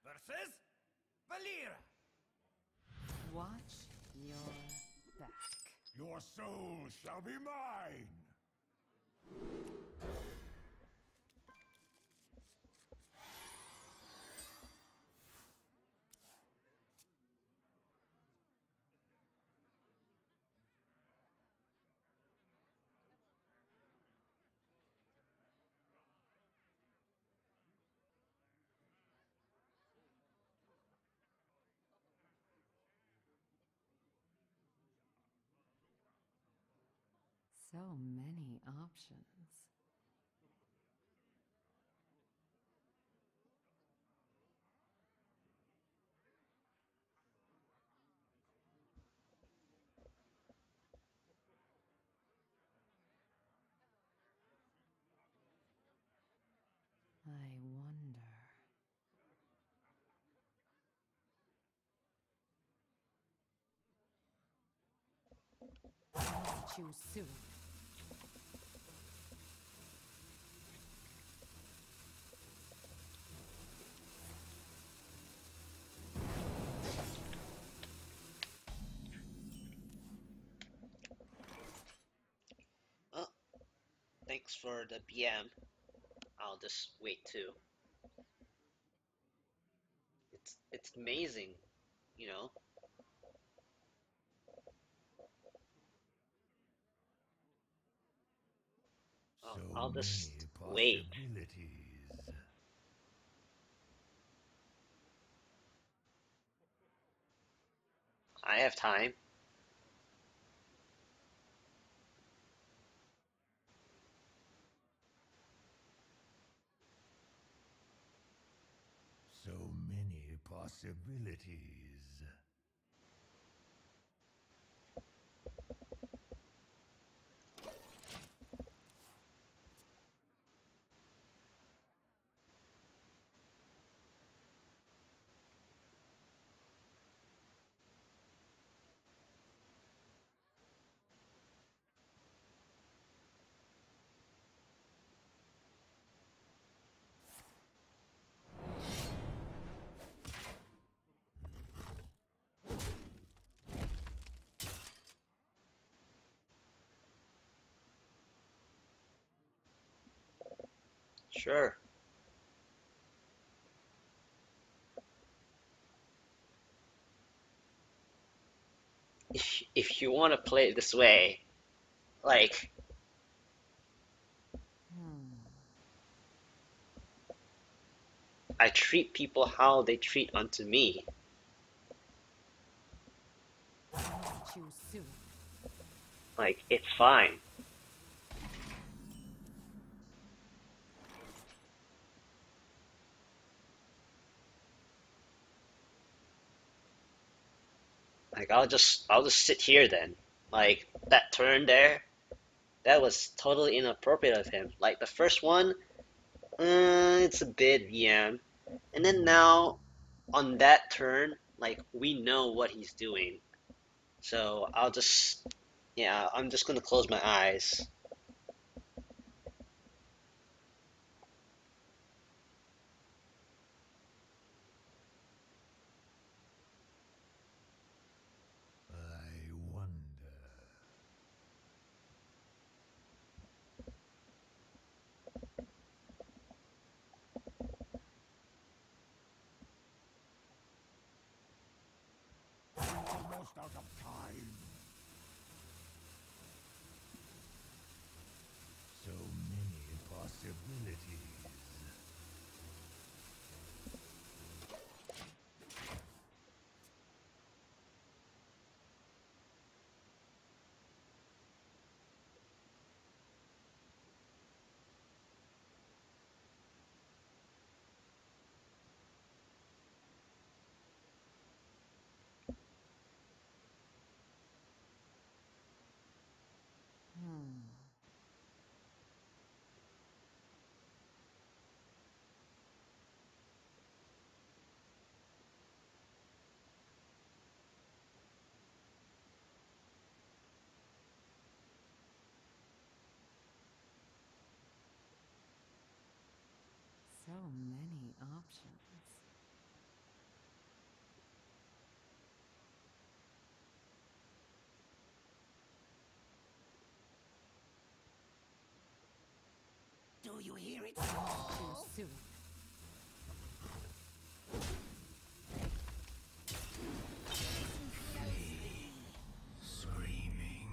versus Valera. Watch your back. Your soul shall be mine! So many options. I wonder. I'll choose soon. Oh, thanks for the BM. I'll just wait too. It's amazing, you know. Oh, So I'll just many wait. possibilities. I have time. So many possibilities. Sure. If you want to play it this way, like Hmm. I treat people how they treat unto me. I'll choose soon. Like it's fine. Like I'll just sit here then. Like that turn there, that was totally inappropriate of him. Like the first one, it's a bit VM, and then now on that turn, like we know what he's doing. So yeah, I'm just gonna close my eyes. I wonder. Almost out of time. So many possibilities. Hmm. So many options. you hear it Too fall? soon. Screaming.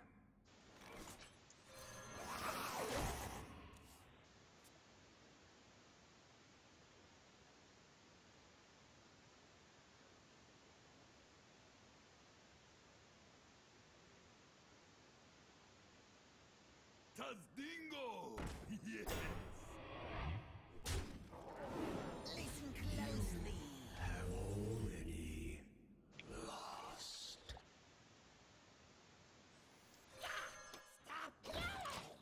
Tazdingo! Yes! Listen closely. Have already lost. Stop yelling!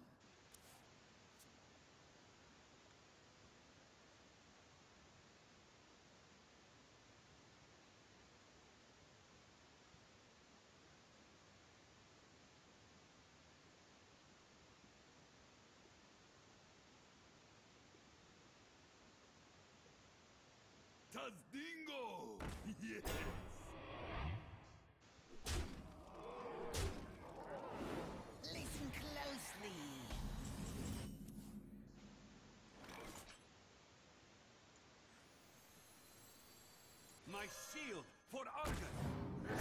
Tazdingo! Yes! Listen closely. My shield for Argus!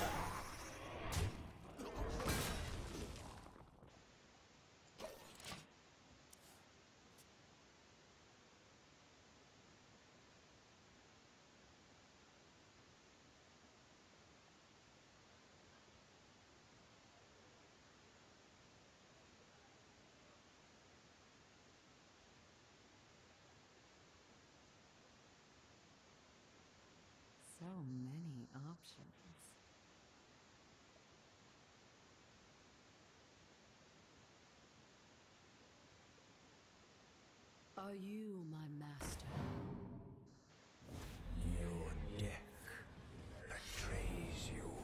So many options. Are you my master? Your death betrays you.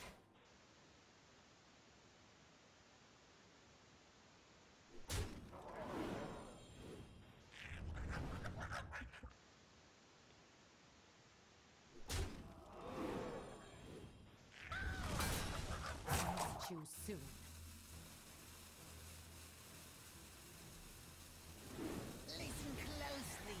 Too soon. Listen closely.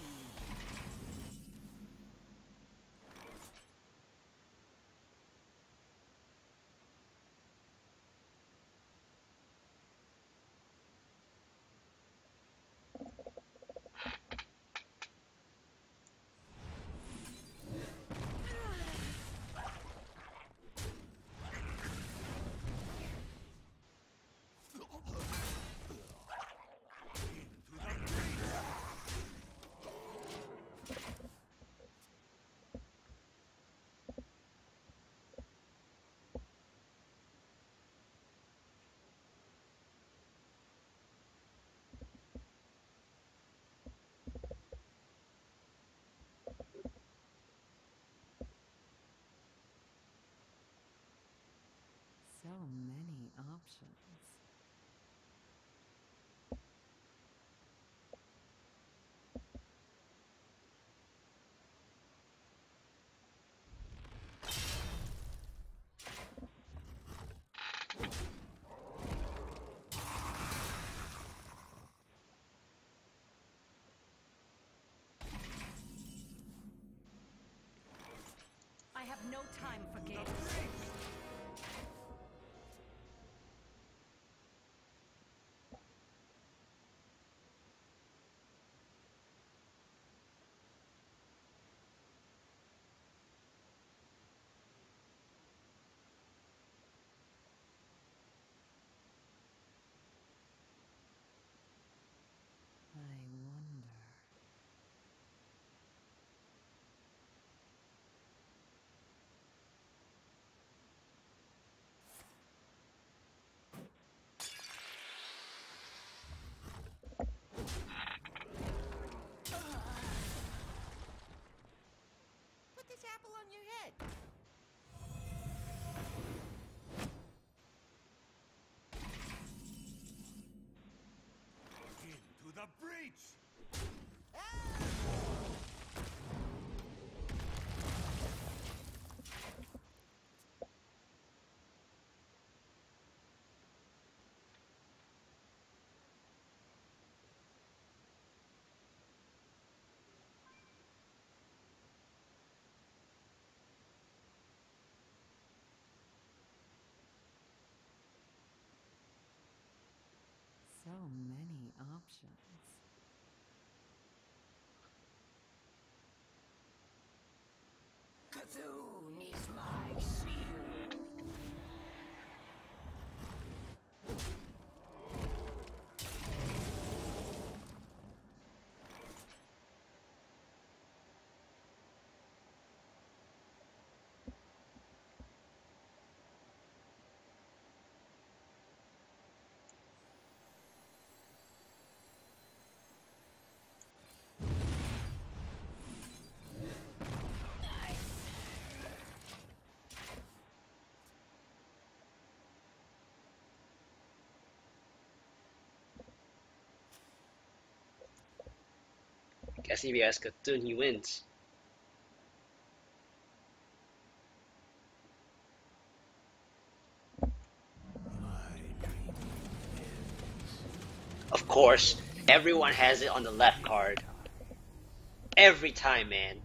So many options. I have no time for games. I wonder. Put this apple on your head. Into the breach! many options. Cthulhu needs my shield. Guess if he has Cthulhu, he wins. Of course, everyone has it on the left card. Every time, man.